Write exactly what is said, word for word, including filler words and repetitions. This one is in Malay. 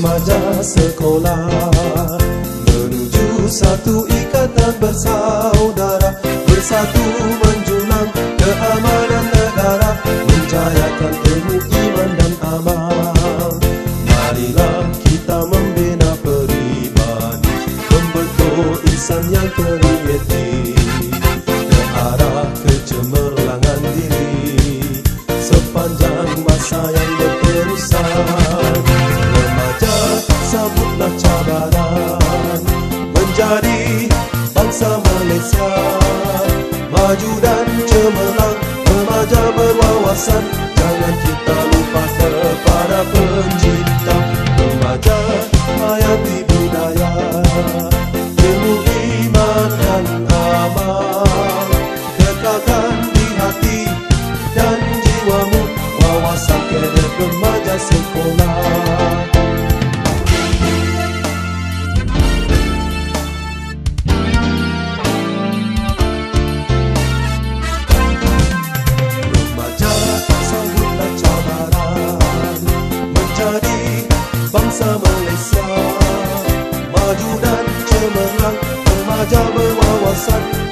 remaja sekolah, menuju satu ikatan bersaudara, bersatu menjulang keamanan negara, menjayakan ilmu iman dan amal. Marilah kita membina peribadi, membentuk insan yang kreatif ke arah kecemerlangan diri sepanjang masa yang berterusan. Remaja, sambutlah cabaran, menjadi bangsa Malaysia maju dan cemerlang. Remaja berwawasan, jangan kita lupa kepada pencipta. Remaja, hayati budaya, ilmu iman dan amal, kekalkan di hati dan jiwamu, wawasan kader remaja sekolah. Remaja, sambutlah cabaran, menjadi bangsa Malaysia maju dan cemerlang. Remaja berwawasan,